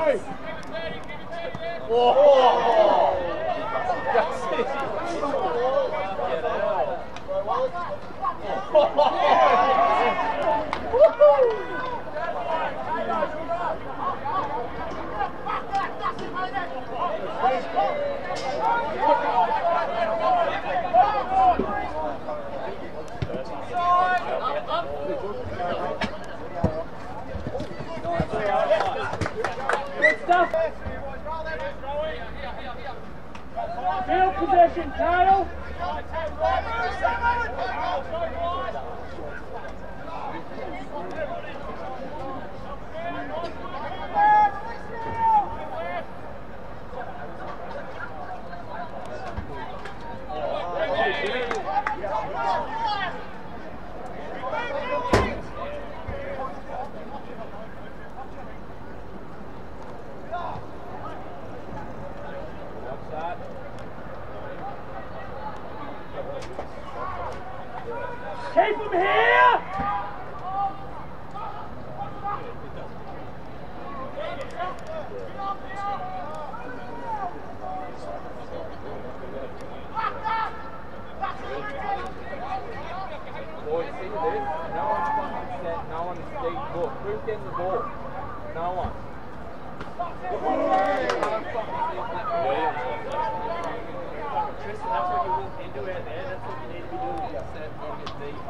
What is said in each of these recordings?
Field possession, Kyle. Keep him here! Boys, see this? No one's fucking set, no one is deep book. Who's getting the ball? No one. Tristan, that's what you will do out there. That's what you need to be doing. Get set and get deep.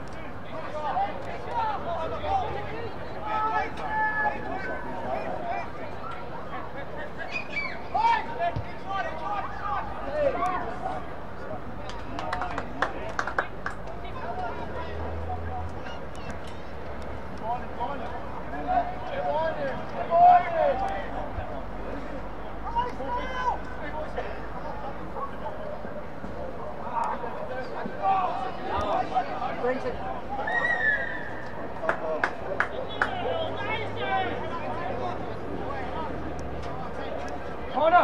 Connor!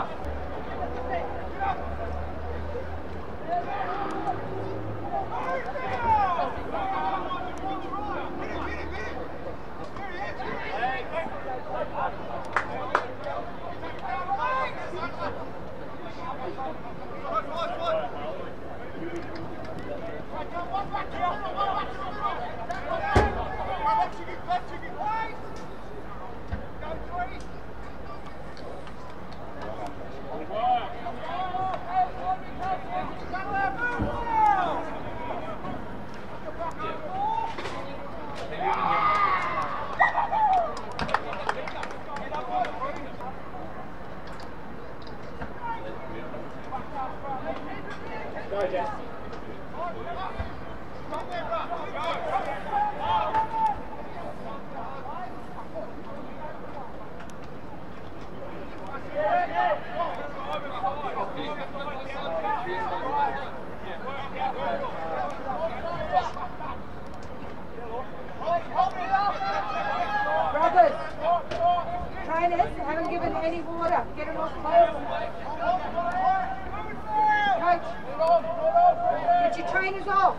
Go, Jess. Brothers, trainers haven't given any water. Get it off close. Coach, get your trainers off.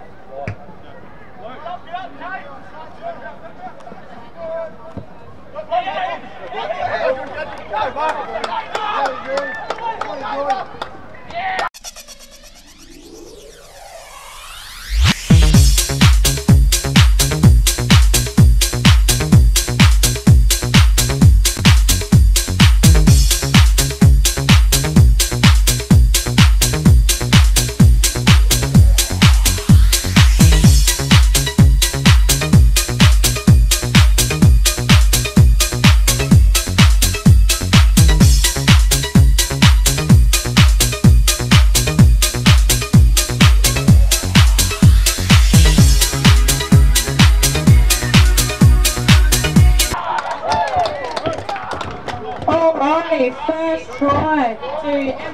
Alright, first try to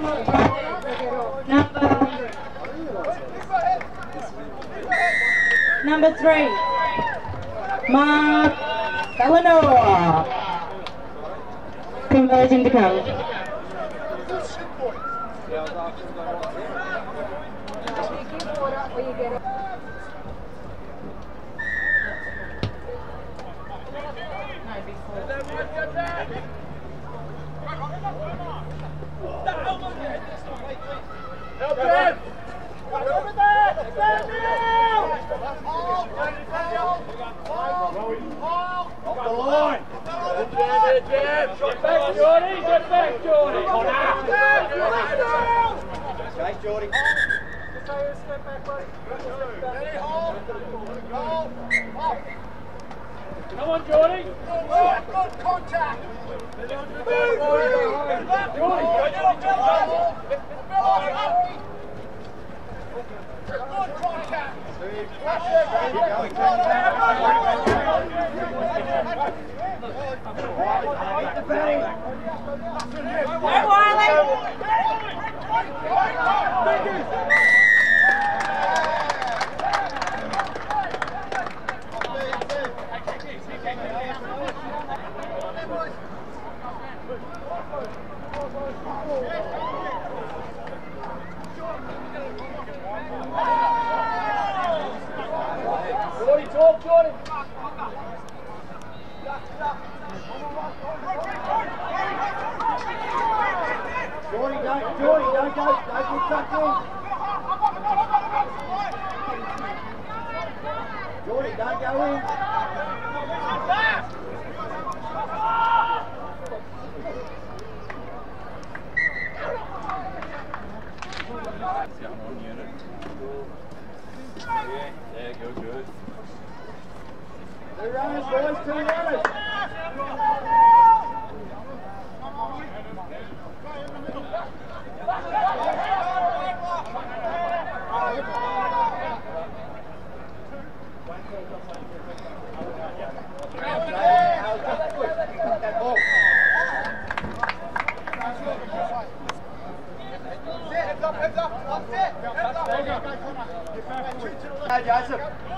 number 3, Mark Eleanor. Conversion to come. Jordy. Get back, Jordy. Chase, Jordy. Come on, Jordy. Good contact. Jordy, talk, Jordy. Jordy, don't go tucked in. Jordy, don't go in. Yeah, go good. 2 runners, boys, 2 runners. Hey, Joseph.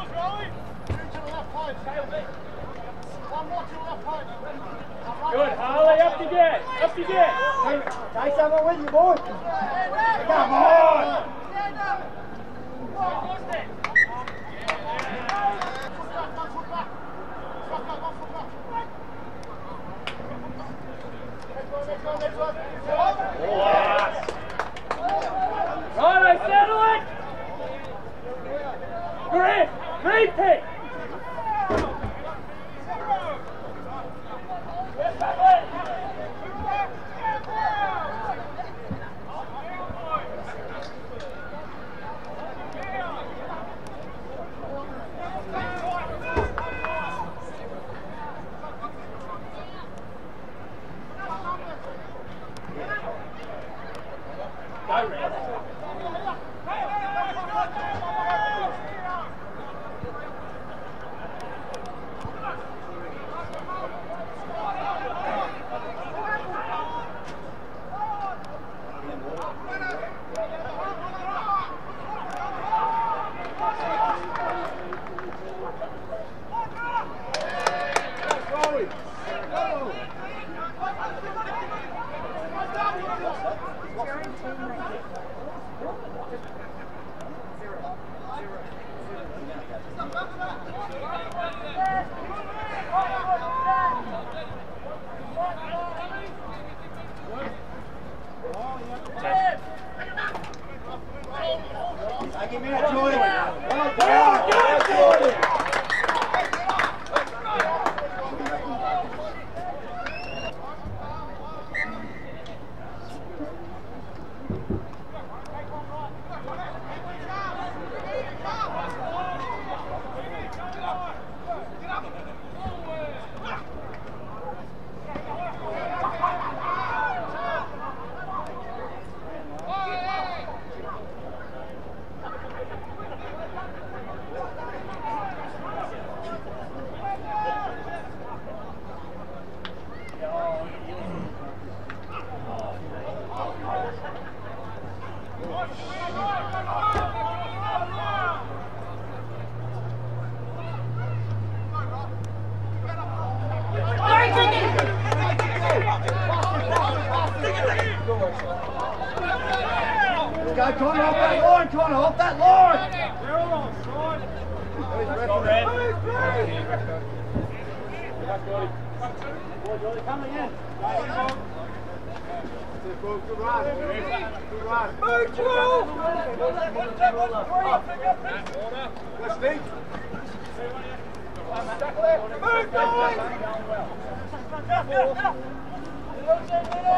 Good, Harley. Up to get. Up to get. Take someone with you, boy. Come on. Right, settle it. Grip. Repeat. Take him out, Jordy. Well done, Jordy. Go, Connor, off that line, Connor, off that line! They're all on side. Boy, Jordy, coming in. Good run. Good run. Move, Joel! Let's think. Move, guys!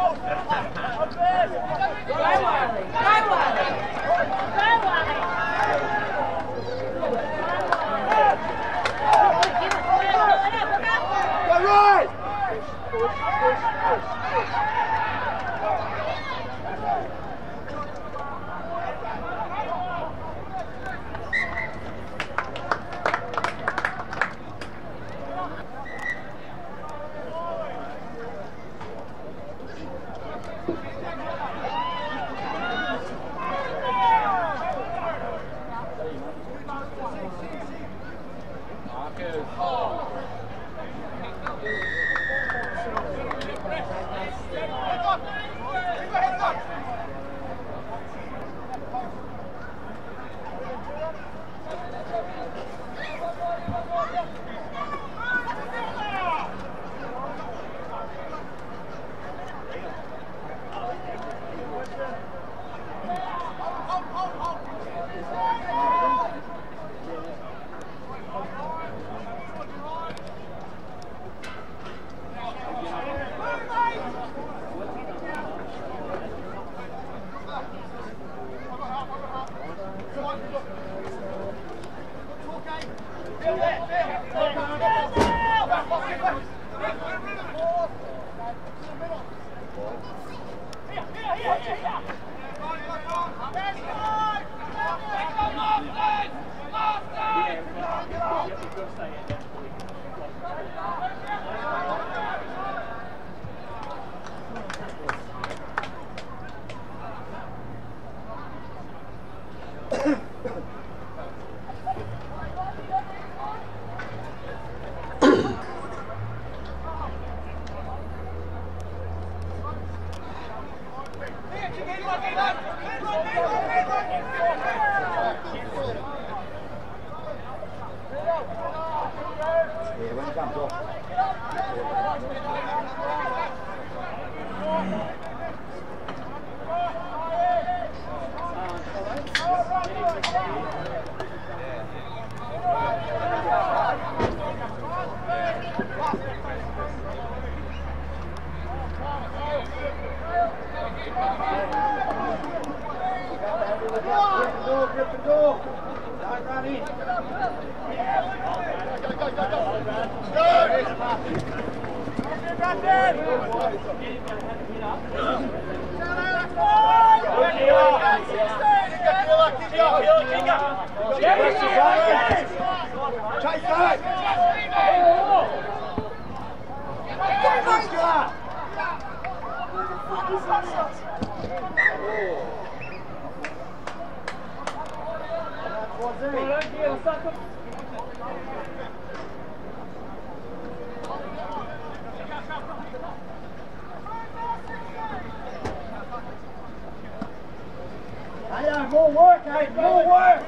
More work, Aiden, more work!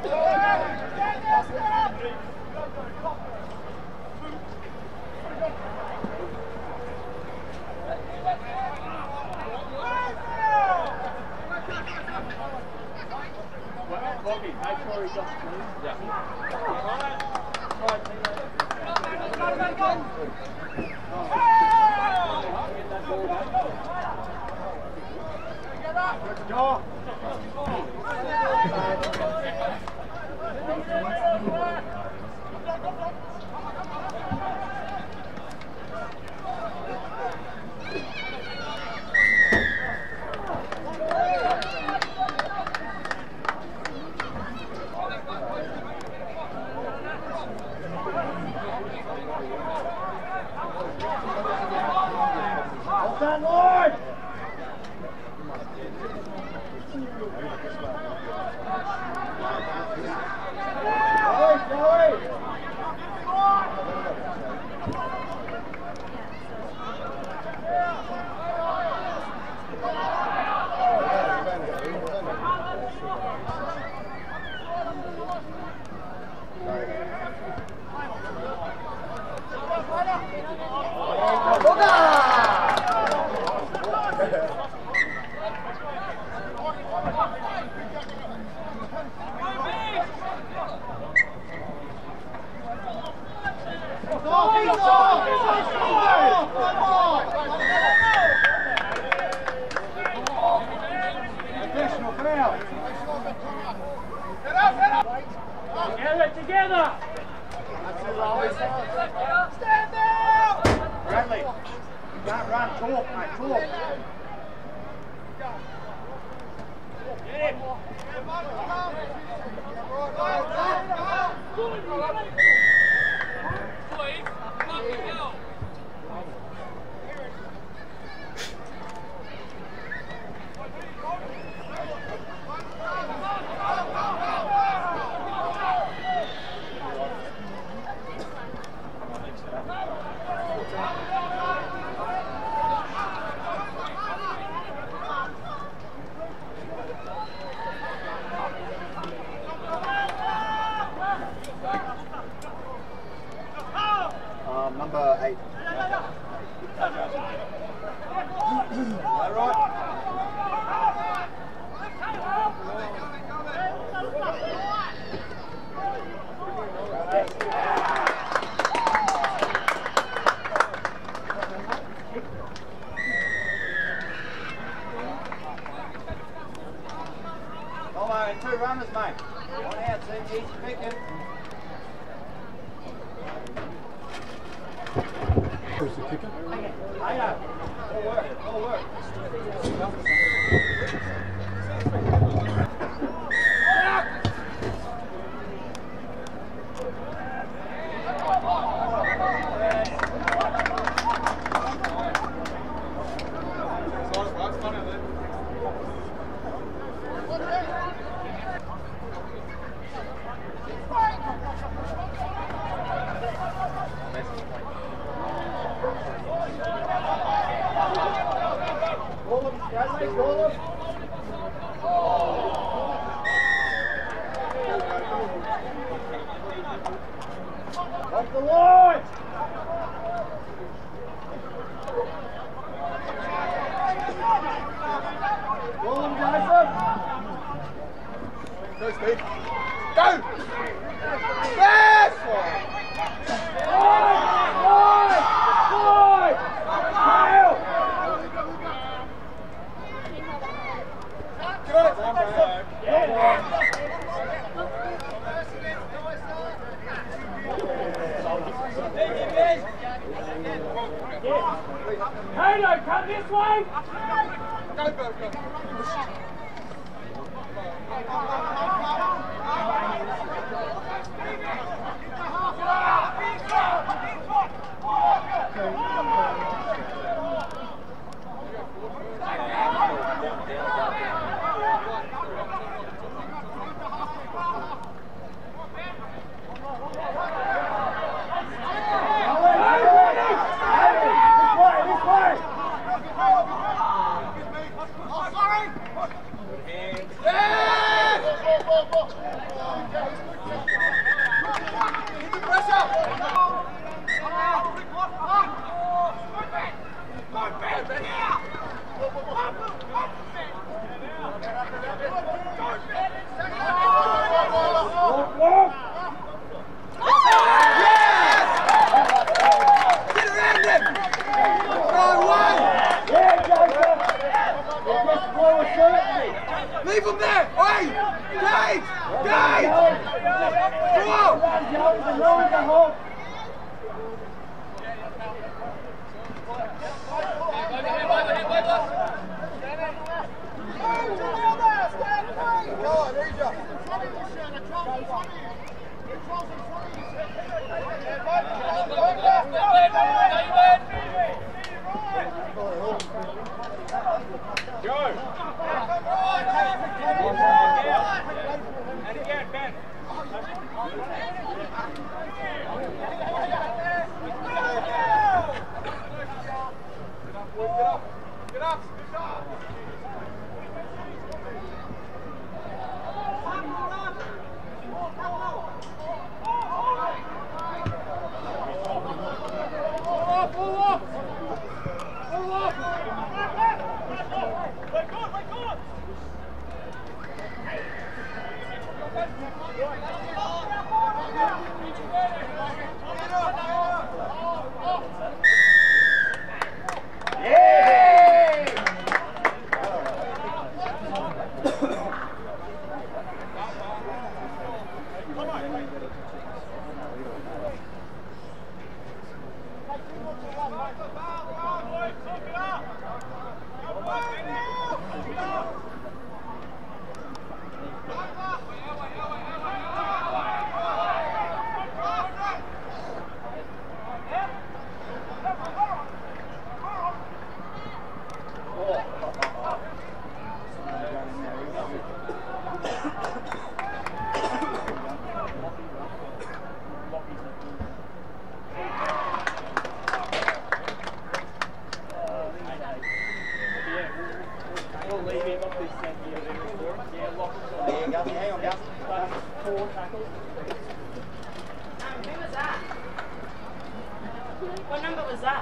Bobby, make sure he got through. Done, Lord! Hey, playing 2 runners, mate. One out, so easy picking. Who's the kicker? I know. All work, all work. Up the line! Roll him, Joseph! Go, Steve. Go! Yes! Tato, come this way! Go, go, go. Leave him there! Hey! Gage! Gage! Come on! And again, Ben. Get up! We'll leave him off this end here. Yeah, lock him. There you go, hang on, Gus. 4 tackles. Who was that? What number was that?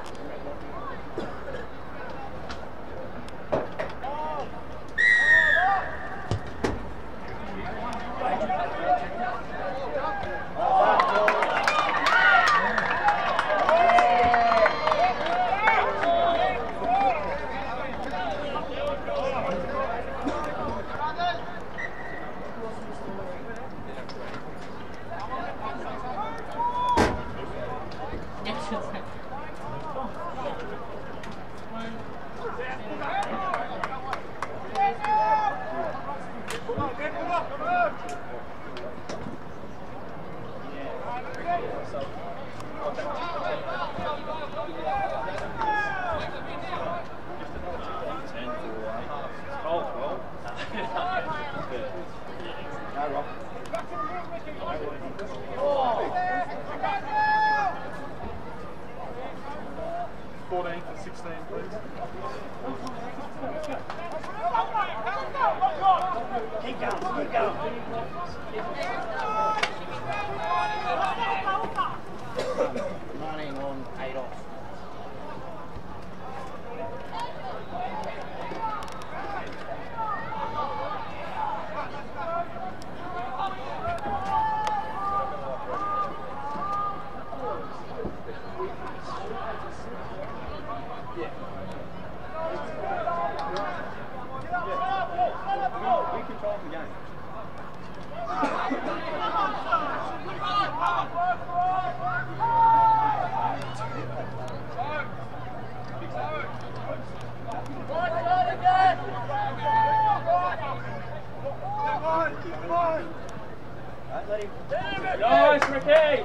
Nice, Ricky!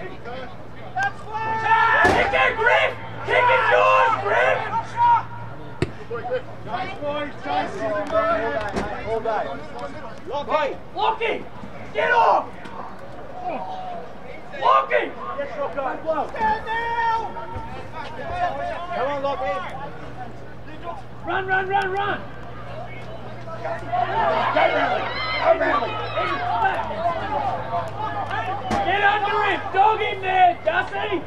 Kick it, Griff! Kick it yours, Griff! Nice boys, Chase. All day. Lockie! Lockie! Get off! Lockie! Yes, Rocco. Stand now! Come on, Lockie. Run, run, run, run! Go, Bradley. Go, Bradley. Get under him! Dog him there, Gussie!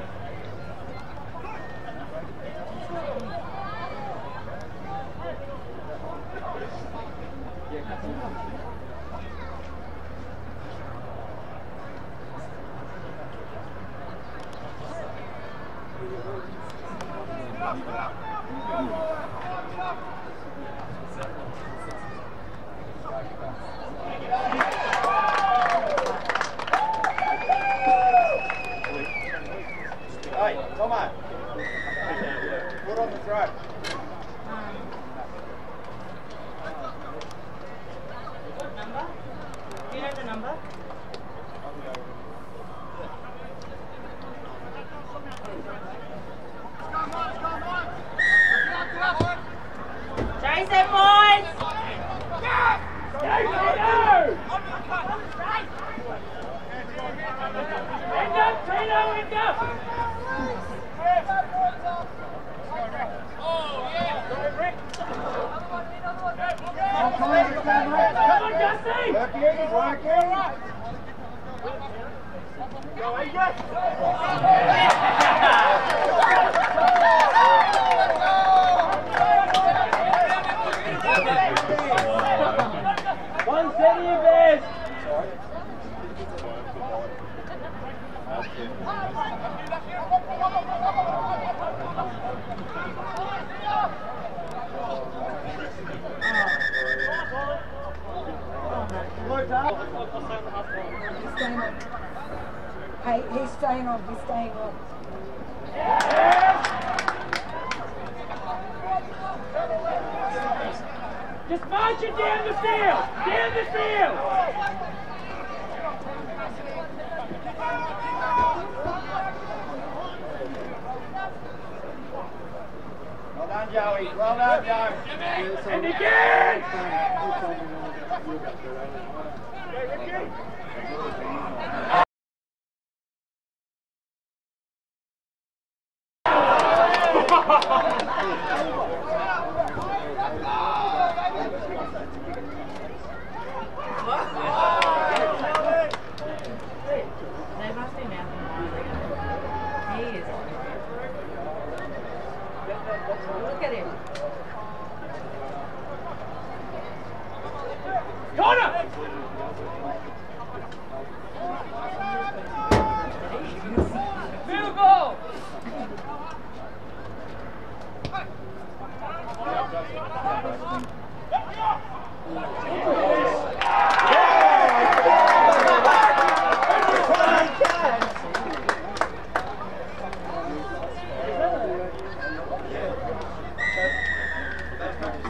Hey, Tomo. Put on the throat. Number? Do you know the number? Chase it, boys! End up, Tino, end up! Come on, Gussie! Working, working. One set of your best! Hey, he's staying on, he's staying on. Just march it down the field! Down the field! Well done, Joey. Well done, Joe. And again! They must be mouthing He is. Look at him. Connor! Field goal!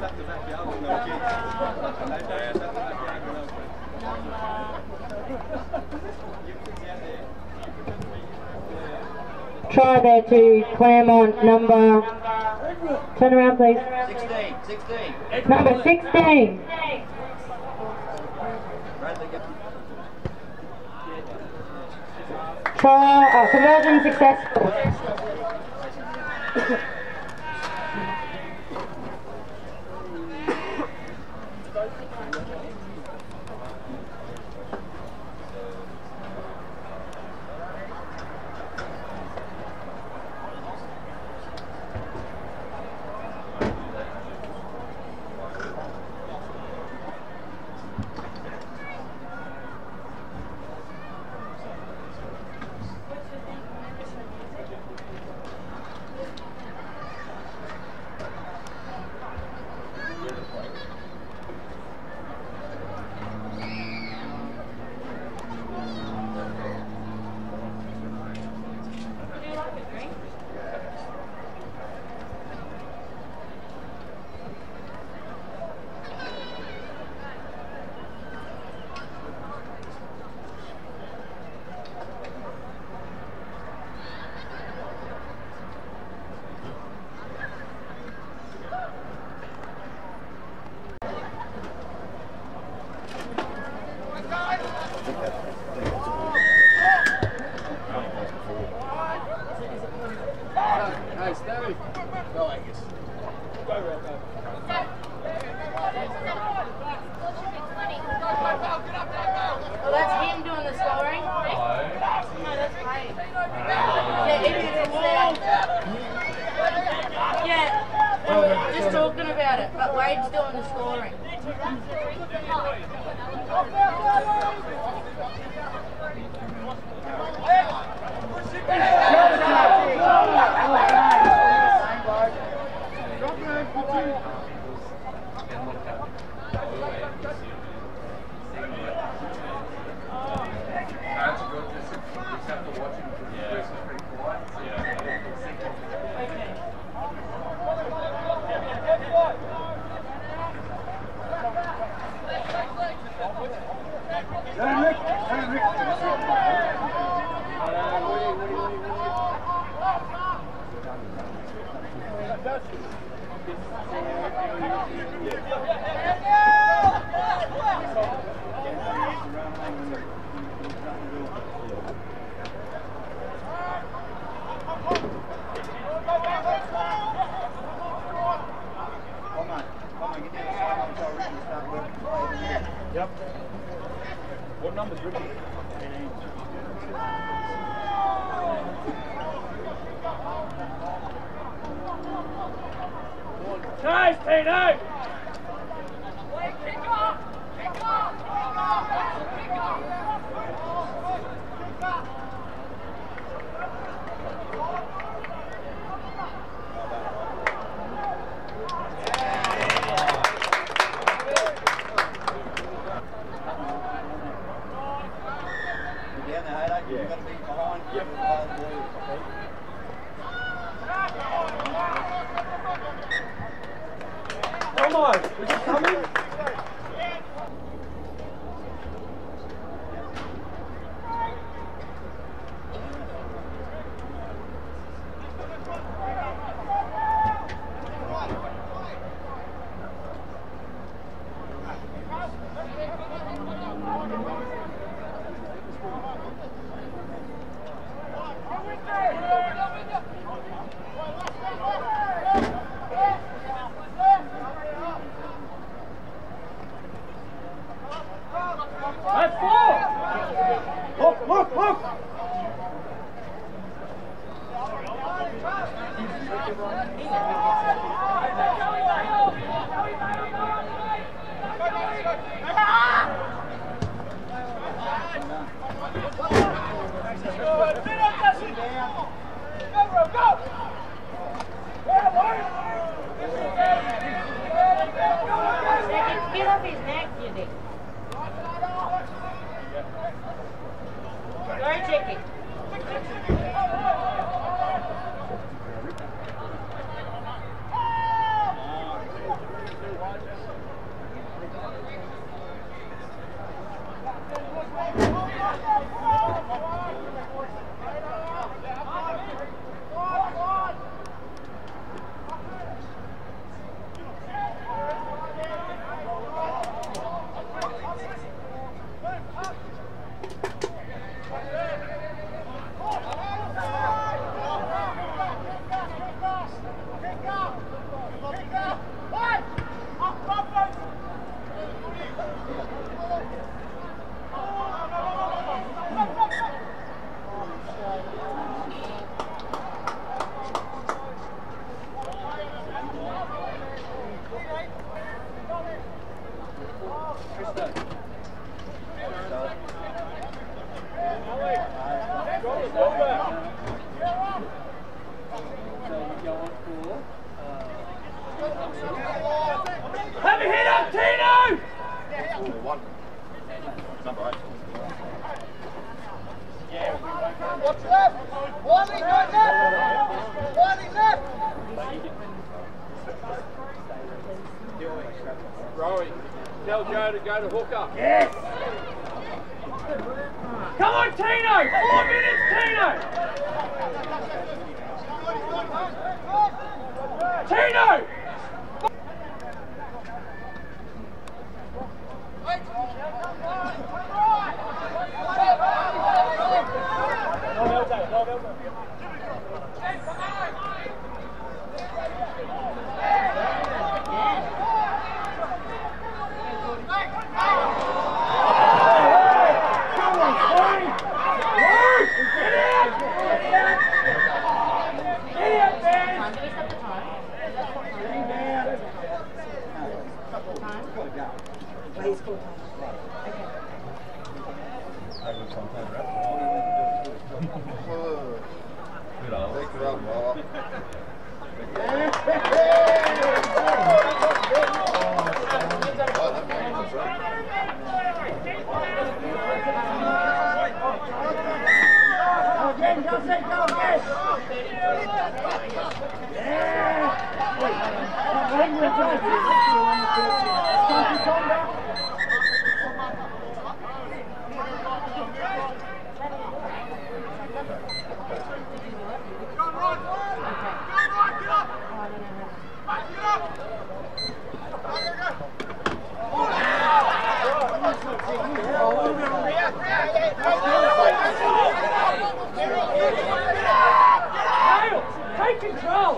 Try there to Claremont, number, turn around please. 16. Number 16. Try, conversion successful. Well, that's him doing the scoring. No, that's right. Yeah, it is. It's there. Yeah, we were just talking about it, but Wade's doing the scoring. Yep. What number's Ricky? 18. Nice, Tino! Come on, is it coming? That's four! Look! Get off his neck, you dick. Go and check it. Tell Joe to go to hooker. Yes! Come on, Tino! 4 minutes, Tino! Tino! Please go. Take control!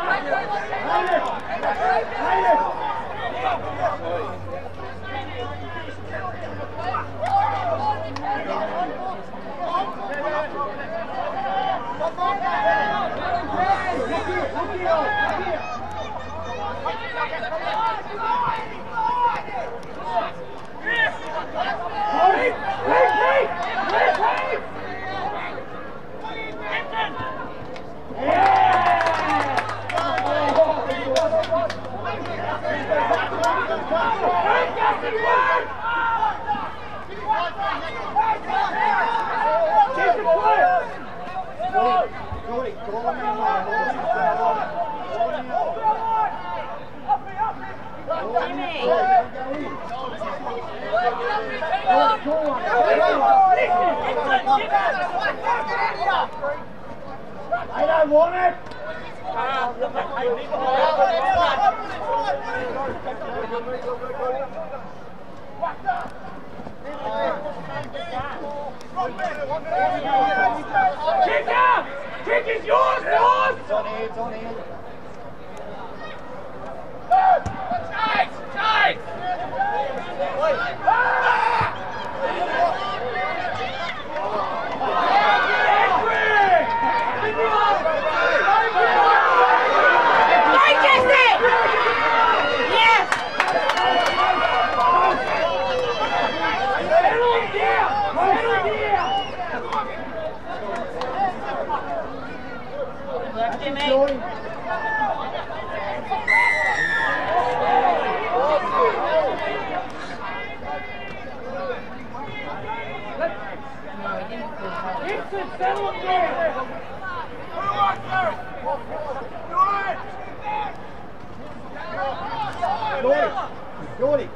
I don't want it! Kick out! Kick is yours, boss! It's on here, it's on here. Tight! Tight! Jordy!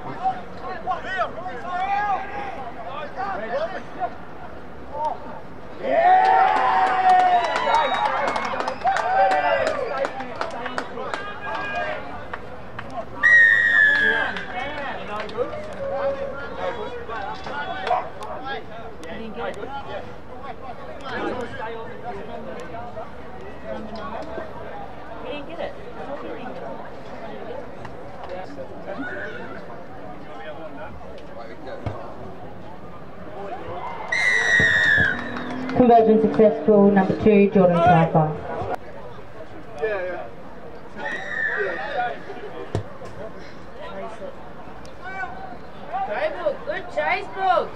Conversion successful, number 2, Jordan Pfeiffer. Good chase, Brooks.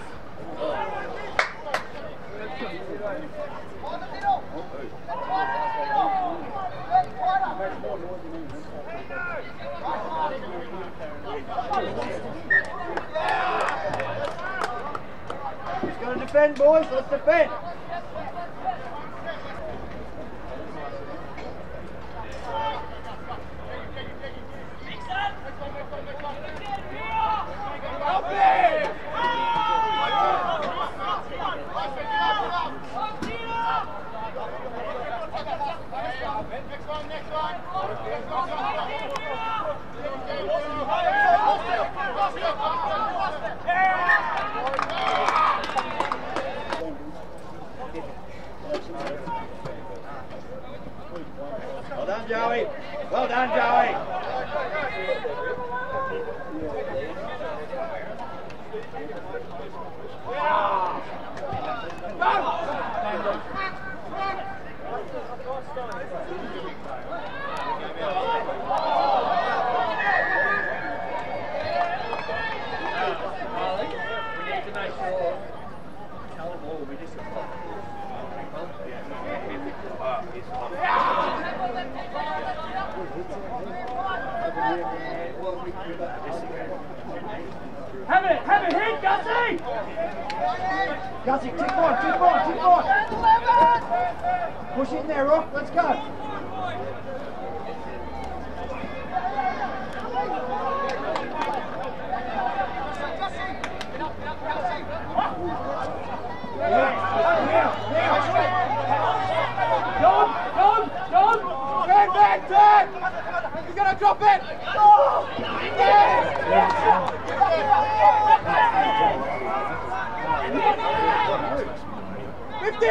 Let's go to defend, boys. Let's defend. Have it, hit, Gussie! Gussie, keep on. Push it in there, Rock. Let's go. John! Turn! You're going to drop it! Oh! Yes! 50!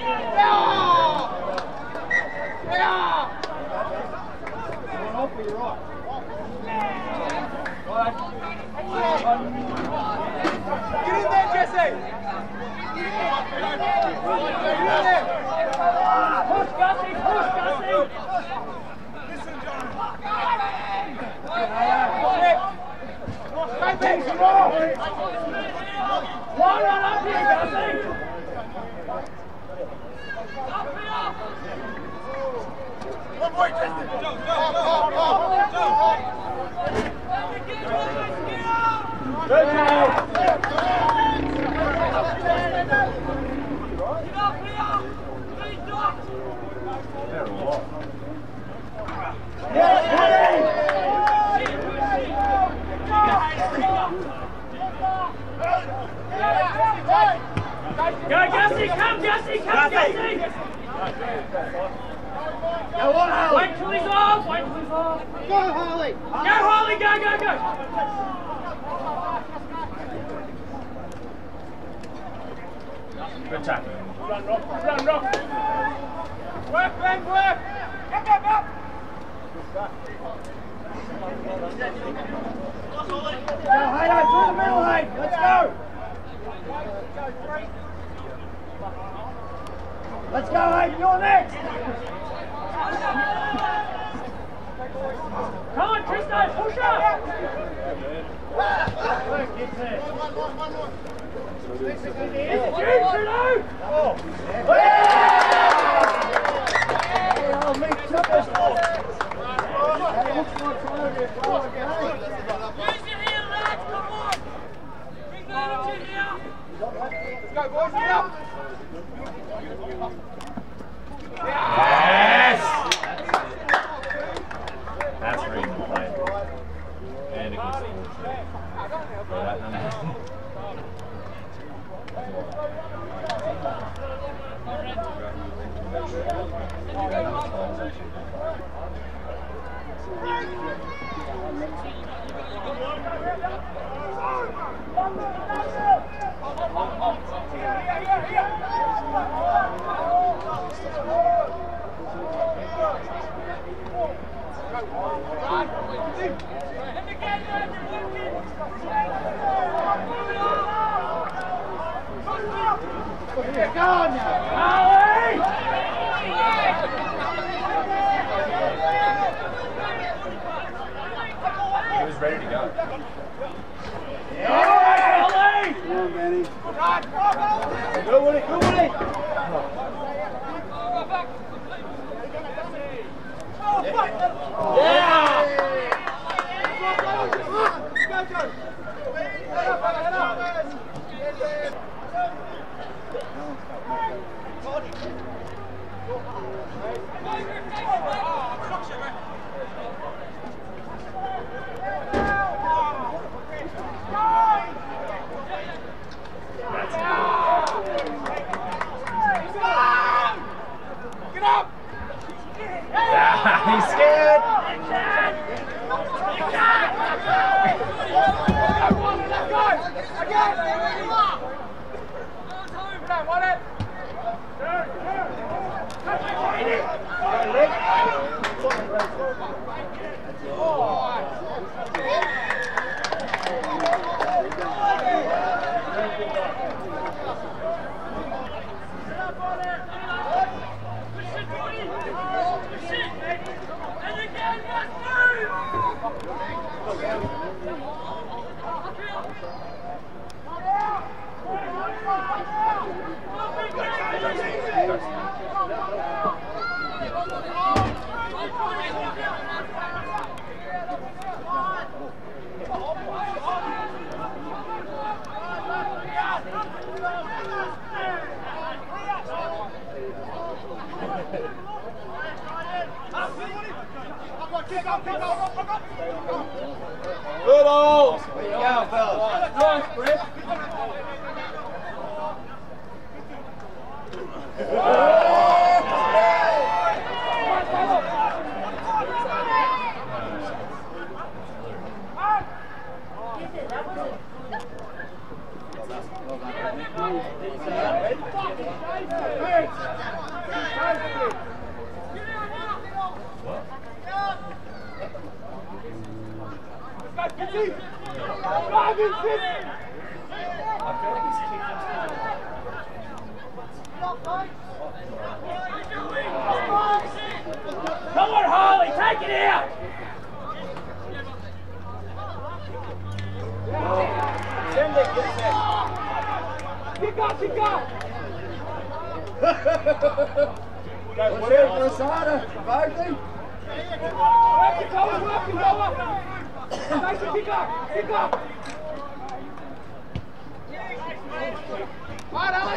Get in there, Jesse! Push, Gussie! One run up here, Gussie! One more, Tristan! Good job! Go, Gussie! Come, Gussie! Go on, Harley! Wait till he's off! Go, Harley! Go, Harley! Go! Good tackle. Run, Rock! Work, Ben, work! Up! Go, Haydo, through the middle, Haydo! Let's go! Let's go, Hayden, you're next! Come on, Tristan, push up! Let's go, boys, get up! Yes! That's reading the play. And a good score. Go on now! He was ready to go. Yeah! Come on, Manny. Good, Woody, good, Woody! Yeah! Get up! He's scared. well, fellas. Nice, Brett. Come on, Harley, take it out! Send it, get it. Kick up, kick up! What's it, Rosada? Barkley? Work it, Noah, work it, Noah! Nice to kick up, kick up! Come on, Alex!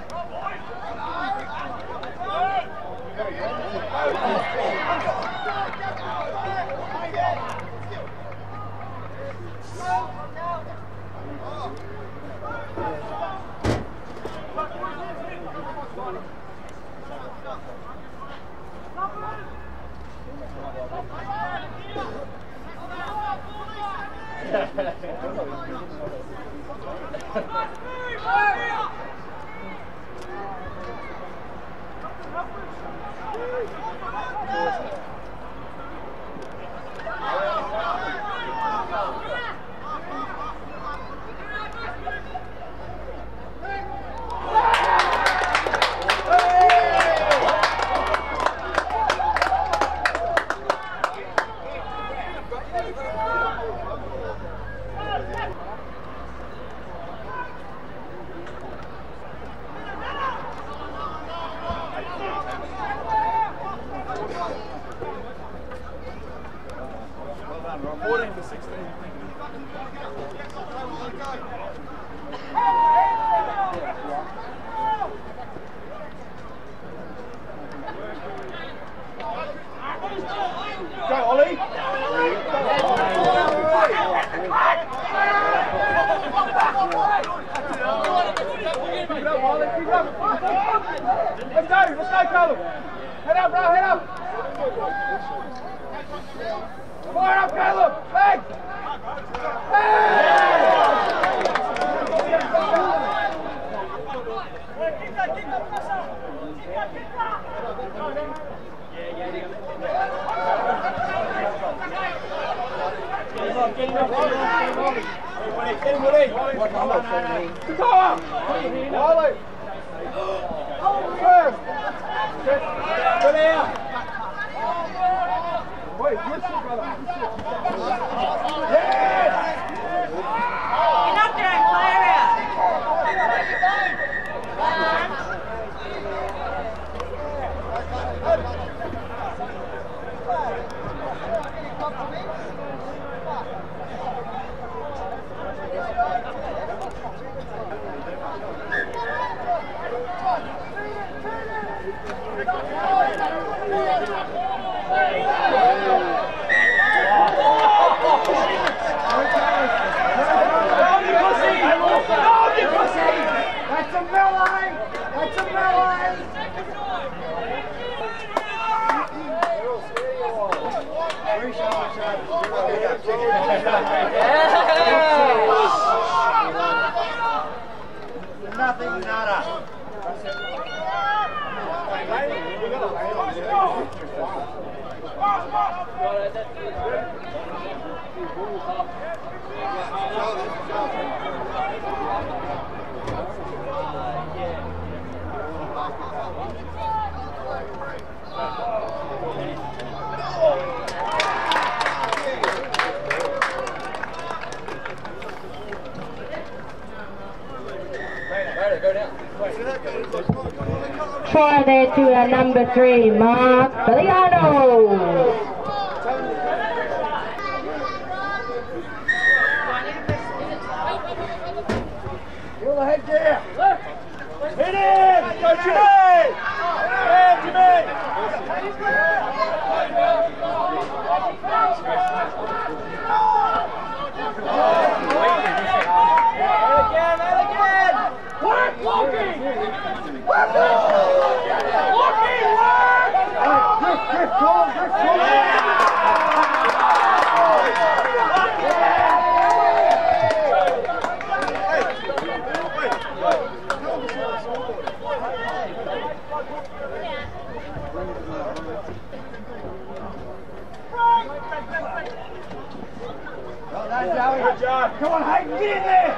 Go, Ollie! Let's go, Caleb! Head up, bro, head up! Fire up, Caleb! Legs! Nothing, nada. Try there to number 3, Mark Baliano. Feel the head there. Hit it! Go, Jimmy! Yeah, Jimmy! Charlie. Good job. Come on, Hayden, get in there.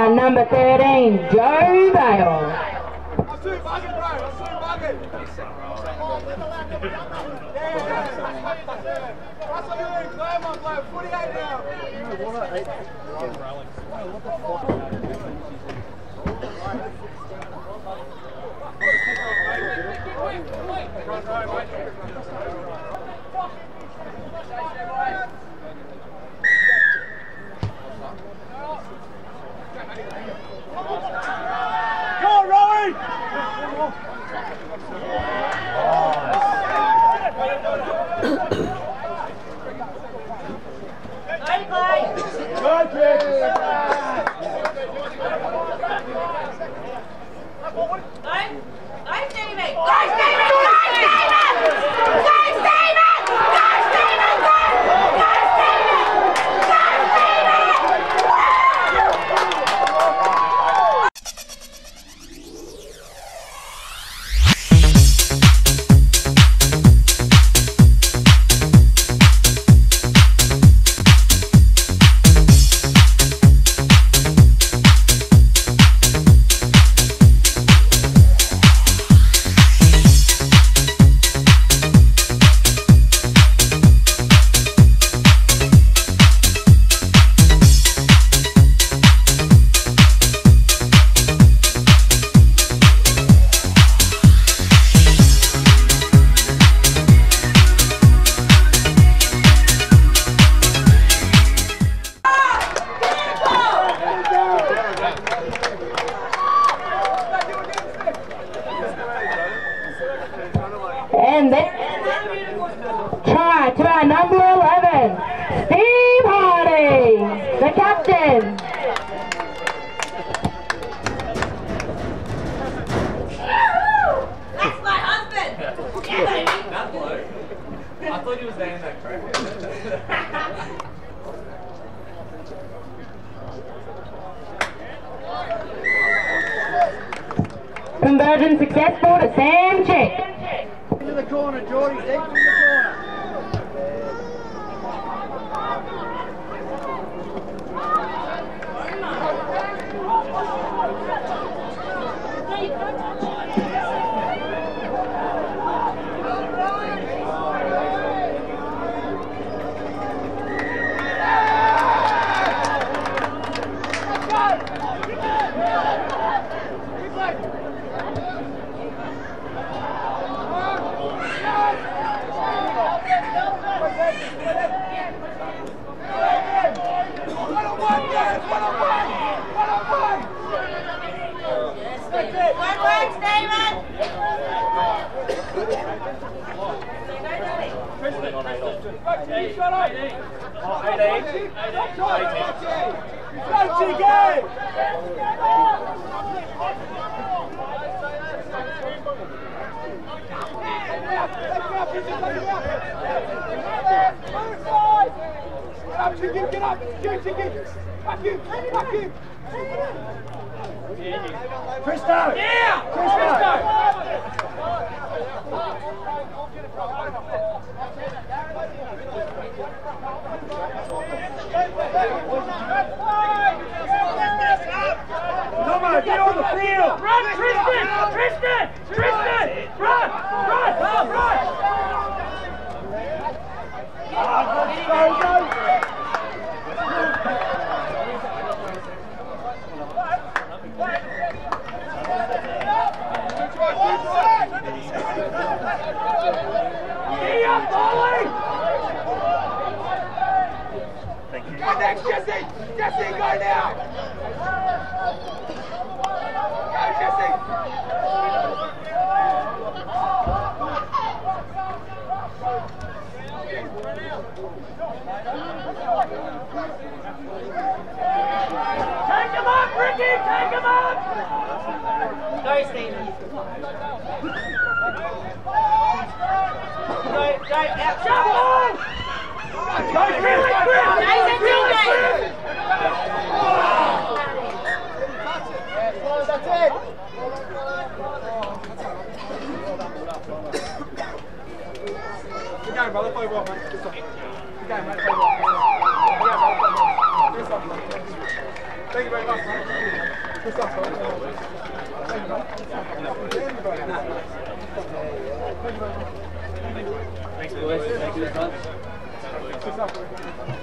on number 13, Joe Bale. And then try to our number 11, Steve Hardy, the captain. That's my husband! Yeah, baby! That bloke. I thought he was saying that crap. Conversion successful to Sam Chick. Into the corner, Geordie, deep in the corner. Christo! Yeah! Come on, get on the field! Run, Tristan! Tristan! Tristan! Run! Run! Run! Next, Jesse! Jesse, go now! Go, Jesse! Take him up, Ricky! Take him up! Go, Stephen. Go, out. Jump on! Go, Chris! Jason, That's it! Good game, brother. Play well, mate. Good game, mate. Play well. Good game, brother. Play well. Thank you very much. Good stuff, bro. Thank you, bro. Thanks, boys. Thanks, everyone. Good stuff, bro.